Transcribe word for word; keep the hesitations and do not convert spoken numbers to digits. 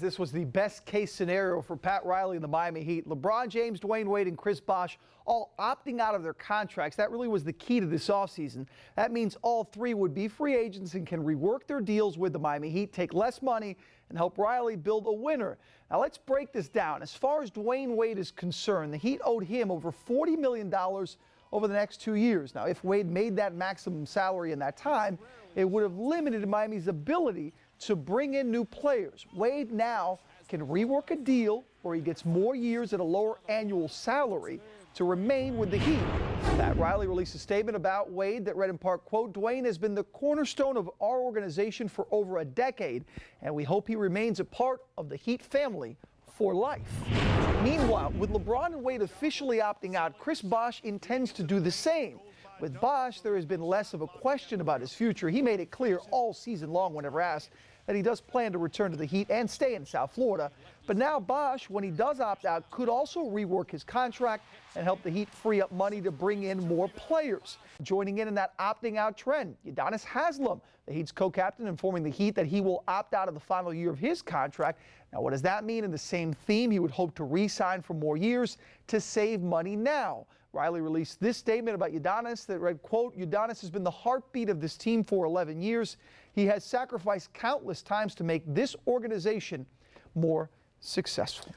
This was the best case scenario for Pat Riley and the Miami Heat. LeBron James, Dwyane Wade, and Chris Bosh all opting out of their contracts. That really was the key to this offseason. That means all three would be free agents and can rework their deals with the Miami Heat, take less money, and help Riley build a winner. Now let's break this down. As far as Dwyane Wade is concerned, the Heat owed him over forty million dollars over the next two years. Now, if Wade made that maximum salary in that time, it would have limited Miami's ability to bring in new players. Wade now can rework a deal where he gets more years at a lower annual salary to remain with the Heat. Pat Riley released a statement about Wade that read in part, quote, "Dwyane has been the cornerstone of our organization for over a decade, and we hope he remains a part of the Heat family for life." Meanwhile, with LeBron and Wade officially opting out, Chris Bosh intends to do the same. With Bosh, there has been less of a question about his future. He made it clear all season long whenever asked that he does plan to return to the Heat and stay in South Florida. But now Bosh, when he does opt out, could also rework his contract and help the Heat free up money to bring in more players. Joining in in that opting out trend, Udonis Haslem, the Heat's co-captain, informing the Heat that he will opt out of the final year of his contract. Now, what does that mean? In the same theme, he would hope to re-sign for more years to save money now. Riley released this statement about Udonis that read, quote, "Udonis has been the heartbeat of this team for eleven years. He has sacrificed countless times to make this organization more successful."